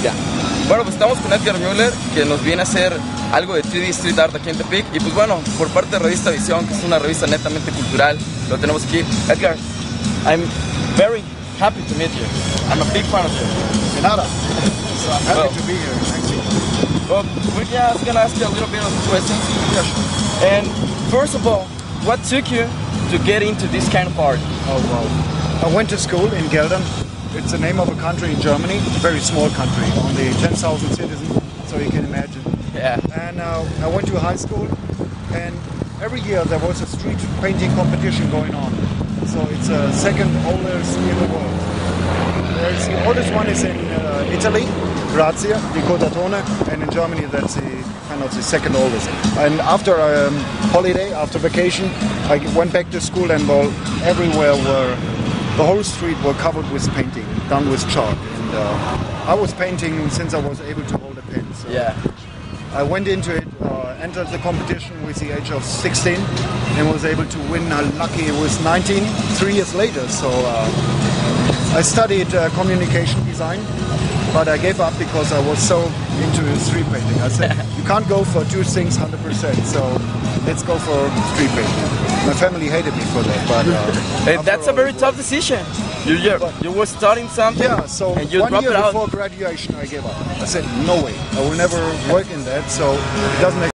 Ya. Bueno, pues estamos con Edgar Müller, que nos viene a hacer algo de 3D Street Art aquí en Tepic. Y pues bueno, por parte de Revista Visión, que es una revista netamente cultural, lo tenemos aquí. Edgar, I'm very happy to meet you. I'm a big fan of you. Nada. So I'm happy to be here, actually. Well, we're just going to ask you a little bit of questions. Yeah, sure. And first of all, what took you to get into this kind of art? Oh, wow. I went to school in Geldern. It's the name of a country in Germany, a very small country, only 10,000 citizens, so you can imagine. Yeah. And I went to high school, and every year there was a street painting competition going on. So it's the second oldest in the world. The oldest one is in Italy, Grazia, di Cotatone, and in Germany that's the second oldest. And after holiday, after vacation, I went back to school, and everywhere the whole street were covered with painting, done with chalk. And I was painting since I was able to hold a pen. So Yeah. I went into it, entered the competition with the age of 16, and was able to win. Lucky it was 19, 3 years later. So I studied communication design, but I gave up because I was so into street painting. I said, you can't go for two things 100%, so let's go for street painting. My family hated me for that, but That's a very tough decision. You were studying something, yeah, so and you 1 dropped year it out. before graduation I gave up. I said, no way, I will never work in that, so it doesn't make